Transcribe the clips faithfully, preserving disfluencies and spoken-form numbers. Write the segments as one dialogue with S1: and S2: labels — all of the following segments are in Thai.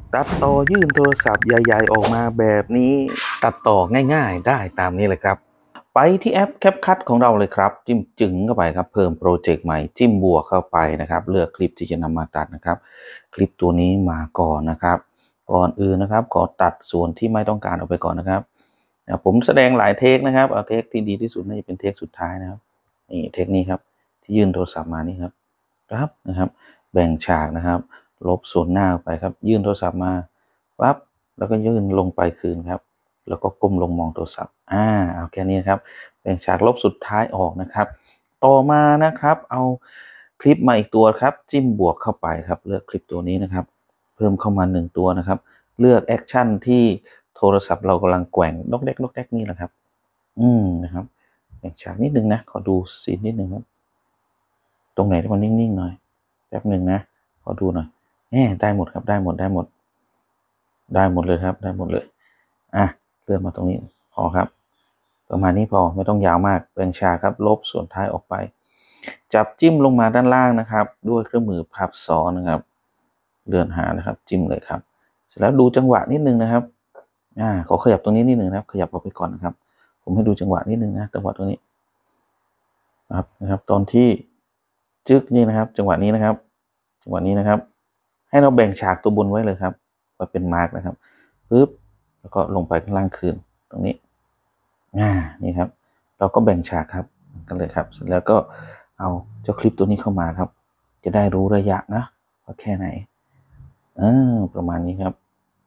S1: ตัดต่อยื่นโทรศัพท์ใหญ่ๆออกมาแบบนี้ตัดต่อง่ายๆได้ตามนี้เลยครับไปที่แอป CapCut ของเราเลยครับจิ้มจึงเข้าไปครับเพิ่มโปรเจกต์ใหม่จิ้มบวกเข้าไปนะครับเลือกคลิปที่จะนำมาตัดนะครับคลิปตัวนี้มาก่อนนะครับก่อนอื่นนะครับขอตัดส่วนที่ไม่ต้องการออกไปก่อนนะครับผมแสดงหลายเทคนะครับเอาเทคที่ดีที่สุดน่าจะเป็นเทคสุดท้ายนะครับนี่เทคนี้ครับที่ยื่นโทรศัพท์มานี่ครับครับนะครับแบ่งฉากนะครับลบส่วนหน้าไปครับยื่นโทรศัพท์มาปั๊บแล้วก็ยื่นลงไปคืนครับแล้วก็ก้มลงมองโทรศัพท์อ่าเอาแค่นี้ครับแบ่งฉากลบสุดท้ายออกนะครับต่อมานะครับเอาคลิปมาอีกตัวครับจิ้มบวกเข้าไปครับเลือกคลิปตัวนี้นะครับเพิ่มเข้ามาหนึ่งตัวนะครับเลือกแอคชั่นที่โทรศัพท์เรากำลังแกว่งนกเด็กนกเด็กนี่แหละครับอืมนะครับแบ่งฉากนิดนึงนะขอดูซีนนิดนึงครับตรงไหนที่มันนิ่งๆหน่อยแป๊บหนึ่งนะขอดูหน่อยแหมได้หมดครับได้หมดได้หมดได้หมดเลยครับได้หมดเลยอ่ะเลื่อนมาตรงนี้พอครับประมาณนี้พอไม่ต้องยาวมากแบ่งฉากครับลบส่วนท้ายออกไปจับจิ้มลงมาด้านล่างนะครับด้วยเครื่องมือพับซ้อนนะครับเลื่อนหานะครับจิ้มเลยครับเสร็จแล้วดูจังหวะนิดนึงนะครับอ่าขอขยับตรงนี้นิดนึงนะครับขยับออกไปก่อนนะครับผมให้ดูจังหวะนิดนึงนะจังหวะตรงนี้ครับนะครับตอนที่จึ๊กนี่นะครับจังหวะนี้นะครับจังหวะนี้นะครับให้เราแบ่งฉากตัวบนไว้เลยครับไว้เป็นมาร์กนะครับปึ๊บแล้วก็ลงไปข้างล่างคืนตรงนี้อ่านี่ครับเราก็แบ่งฉากครับกันเลยครับเสร็จแล้วก็เอาเจ้าคลิปตัวนี้เข้ามาครับจะได้รู้ระยะนะว่าแค่ไหนเออประมาณนี้ครับ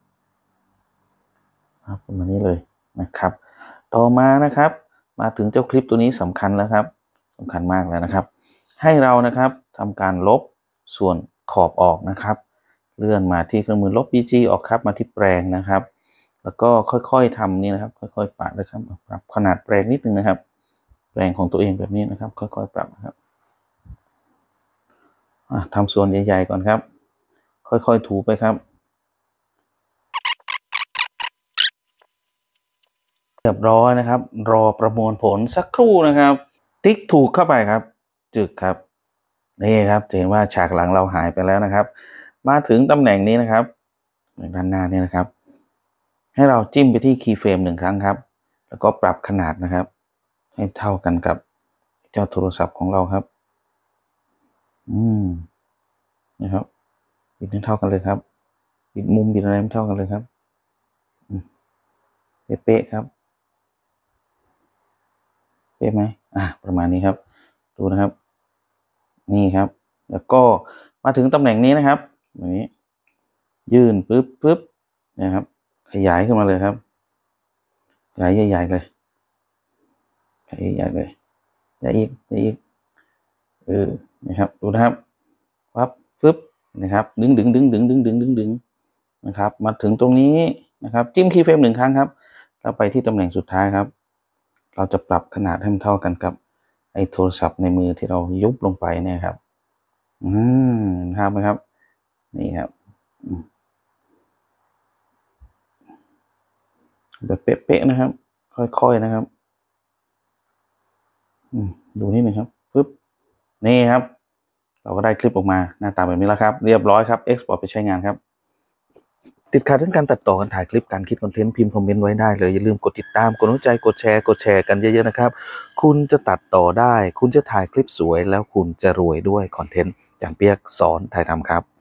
S1: ประมาณนี้เลยนะครับต่อมานะครับมาถึงเจ้าคลิปตัวนี้สำคัญแล้วครับสำคัญมากแล้วนะครับให้เรานะครับทำการลบส่วนขอบออกนะครับเลื่อนมาที่เครื่องมือลบ บี จี ออกครับมาที่แปลงนะครับแล้วก็ค่อยๆทำนี่นะครับค่อยๆปาดนะครับปรับขนาดแปลงนิดนึงนะครับแปลงของตัวเองแบบนี้นะครับค่อยๆปรับนะครับทำส่วนใหญ่ๆก่อนครับค่อยๆถูไปครับเรียบร้อยนะครับรอประมวลผลสักครู่นะครับติ๊กถูกเข้าไปครับจึกครับนี่ครับจะเห็นว่าฉากหลังเราหายไปแล้วนะครับมาถึงตำแหน่งนี้นะครับด้านหน้านี่นะครับให้เราจิ้มไปที่คีย์เฟรมหนึ่งครั้งครับแล้วก็ปรับขนาดนะครับให้เท่ากันกับเจ้าโทรศัพท์ของเราครับอืมนะครับบิดให้เท่ากันเลยครับบิดมุมบิดอะไรไม่เท่ากันเลยครับเป๊ะๆครับเป๊ะไหมอ่าประมาณนี้ครับดูนะครับนี่ครับแล้วก็มาถึงตำแหน่งนี้นะครับอย่างนี้ยื่นปึ๊บปึ๊บนะครับขยายขึ้นมาเลยครับขยายใหญ่ๆเลยขยายใหญ่เลยใหญ่อีกใหญ่อีกเออนะครับดูนะครับปั๊บฟึบนะครับดึงดึงดึงดึงดึงดึงดึงดึงนะครับมาถึงตรงนี้นะครับจิ้มคีย์เฟรมหนึ่งครั้งครับแล้วไปที่ตำแหน่งสุดท้ายครับเราจะปรับขนาดให้มันเท่ากันกับไอ้โทรศัพท์ในมือที่เรายุบลงไปเนี่ยครับอืมครับไหมครับนี่ครับแบบเป๊ะๆนะครับค่อยๆนะครับดูนิดนึงครับปึ๊บนี่ครับเราก็ได้คลิปออกมาหน้าตาแบบนี้แล้วครับเรียบร้อยครับ Export ไปใช้งานครับติดขัดเรื่องการตัดต่อการถ่ายคลิปการคิดคอนเทนต์พิมพ์คอมเมนต์ไว้ได้เลยอย่าลืมกดติดตามกดหัวใจกดแชร์กดแชร์กันเยอะๆนะครับคุณจะตัดต่อได้คุณจะถ่ายคลิปสวยแล้วคุณจะรวยด้วยคอนเทนต์อย่างเปียกสอนถ่ายทำครับ